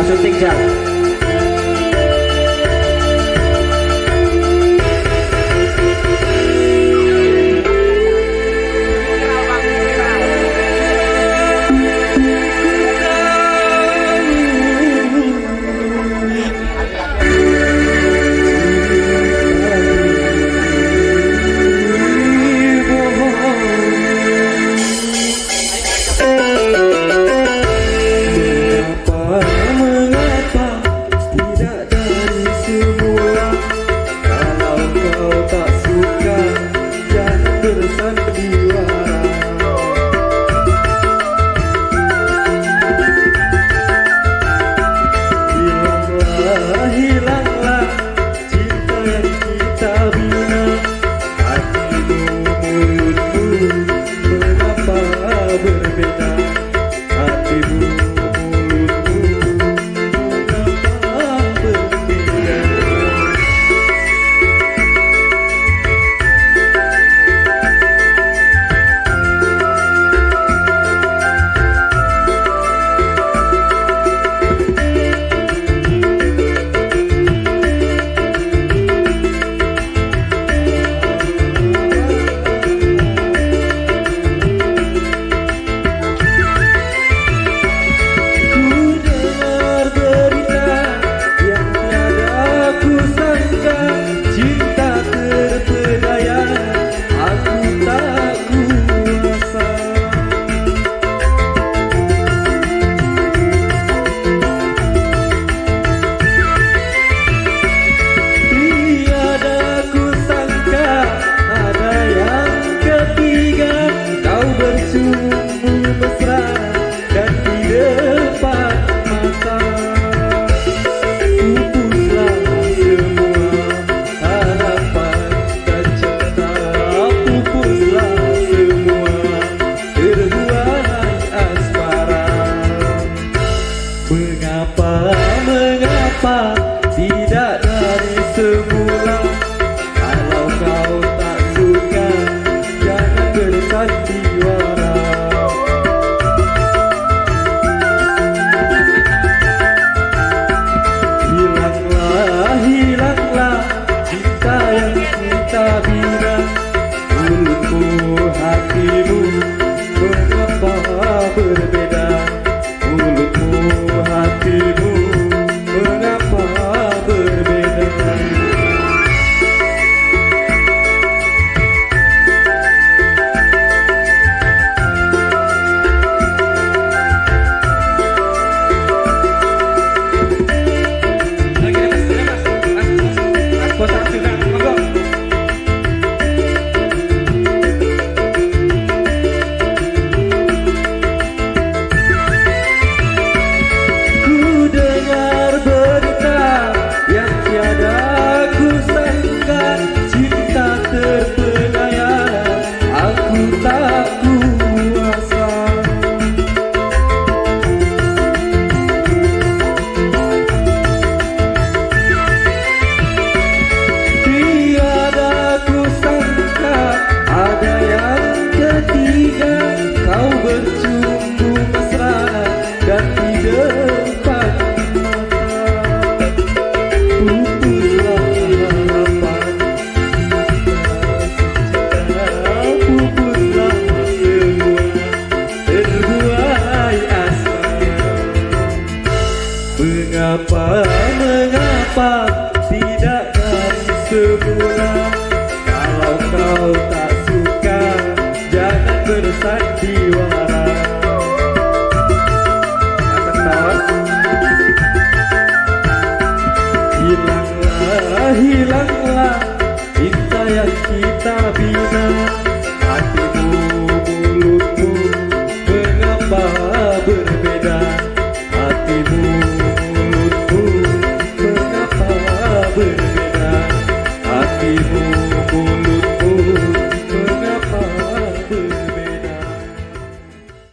Tak suntik Jal. Mengapa tidak dari semula? Kalau kau tak suka, jangan bersandiwara. Hilanglah, hilanglah cinta yang kita bina. Mulutmu, hatimu, mengapa berbeda? Mulutmu, hatimu, mengapa berbeda? Kau bercumbu mesra dan di depan mata. Pupuslah harapan, pupuslah semua terbuai asa. Mengapa, mengapa tidak dari semula? Kalau kau tak suka, jangan bersandiwara.